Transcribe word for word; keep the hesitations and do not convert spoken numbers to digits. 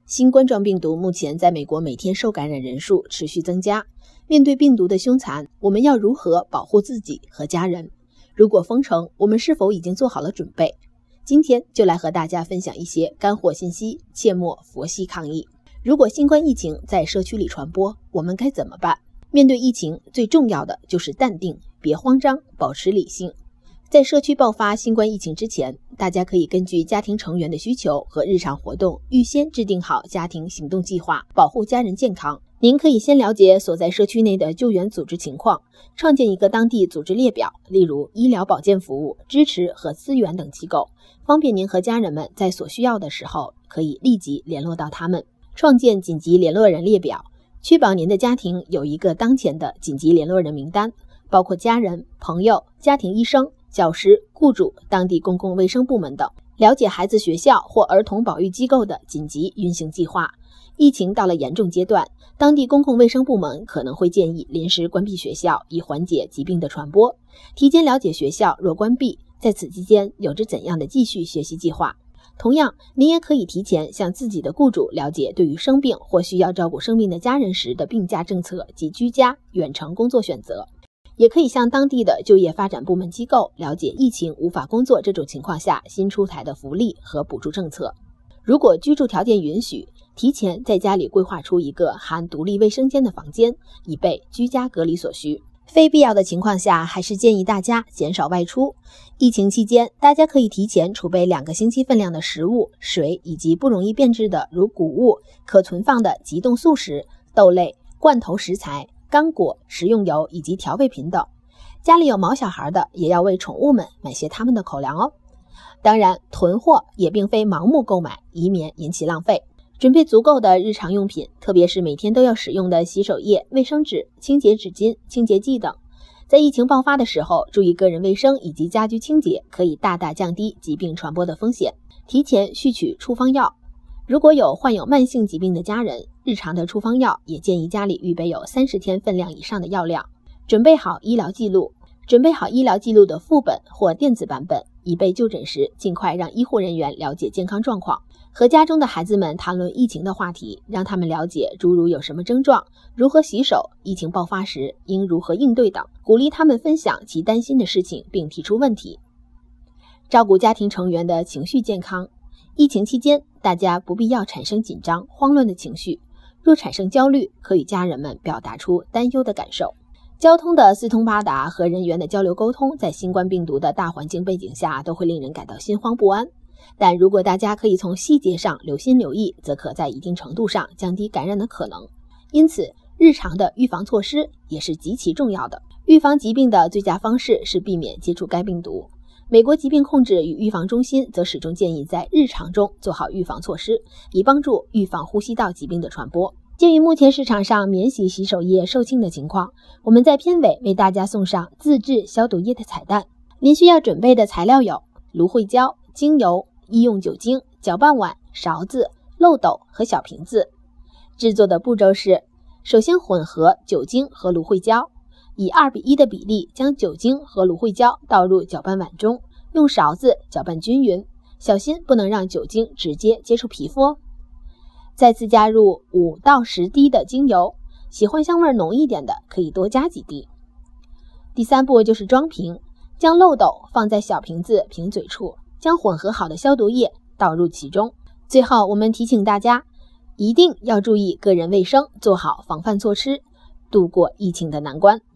新冠状病毒目前在美国每天受感染人数持续增加。面对病毒的凶残，我们要如何保护自己和家人？如果封城，我们是否已经做好了准备？今天就来和大家分享一些干货信息，切莫佛系抗疫。如果新冠疫情在社区里传播，我们该怎么办？面对疫情，最重要的就是淡定，别慌张，保持理性。在社区爆发新冠疫情之前，大家可以根据家庭成员的需求和日常活动，预先制定好家庭行动计划，保护家人健康。您可以先了解所在社区内的救援组织情况，创建一个当地组织列表，例如医疗保健服务、支持和资源等机构，方便您和家人们在所需要的时候可以立即联络到他们。创建紧急联络人列表，确保您的家庭有一个当前的紧急联络人名单，包括家人、朋友、家庭医生、教师、雇主、当地公共卫生部门等。了解孩子学校或儿童保育机构的紧急运行计划。疫情到了严重阶段，当地公共卫生部门可能会建议临时关闭学校，以缓解疾病的传播。提前了解学校若关闭，在此期间有着怎样的继续学习计划。同样，您也可以提前向自己的雇主了解对于生病或需要照顾生病的家人时的病假政策及居家、远程工作选择。也可以向当地的就业发展部门机构了解疫情无法工作这种情况下新出台的福利和补助政策。如果居住条件允许，提前在家里规划出一个含独立卫生间的房间，以备居家隔离所需。非必要的情况下，还是建议大家减少外出。疫情期间，大家可以提前储备两个星期分量的食物、水以及不容易变质的如谷物、可存放的急冻速食、豆类、罐头食材、干果、食用油以及调味品等。家里有毛小孩的，也要为宠物们买些他们的口粮哦。当然，囤货也并非盲目购买，以免引起浪费。准备足够的日常用品，特别是每天都要使用的洗手液、卫生纸、清洁纸巾、清洁剂等。在疫情爆发的时候，注意个人卫生以及家居清洁，可以大大降低疾病传播的风险。提前续取处方药。如果有患有慢性疾病的家人，日常的处方药也建议家里预备有三十天分量以上的药量。准备好医疗记录，准备好医疗记录的副本或电子版本，以备就诊时尽快让医护人员了解健康状况。和家中的孩子们谈论疫情的话题，让他们了解诸如有什么症状、如何洗手、疫情爆发时应如何应对等，鼓励他们分享其担心的事情并提出问题。照顾家庭成员的情绪健康。疫情期间，大家不必要产生紧张、慌乱的情绪。若产生焦虑，可与家人们表达出担忧的感受。交通的四通八达和人员的交流沟通，在新冠病毒的大环境背景下，都会令人感到心慌不安。但如果大家可以从细节上留心留意，则可在一定程度上降低感染的可能。因此，日常的预防措施也是极其重要的。预防疾病的最佳方式是避免接触该病毒。美国疾病控制与预防中心则始终建议在日常中做好预防措施，以帮助预防呼吸道疾病的传播。鉴于目前市场上免洗洗手液售罄的情况，我们在片尾为大家送上自制消毒液的彩蛋。您需要准备的材料有芦荟胶、精油、医用酒精、搅拌碗、勺子、漏斗和小瓶子。制作的步骤是：首先混合酒精和芦荟胶，以二比一的比例将酒精和芦荟胶倒入搅拌碗中，用勺子搅拌均匀，小心不能让酒精直接接触皮肤哦。再次加入五到十滴的精油，喜欢香味浓一点的可以多加几滴。第三步就是装瓶，将漏斗放在小瓶子瓶嘴处，将混合好的消毒液倒入其中。最后，我们提醒大家，一定要注意个人卫生，做好防范措施，度过疫情的难关。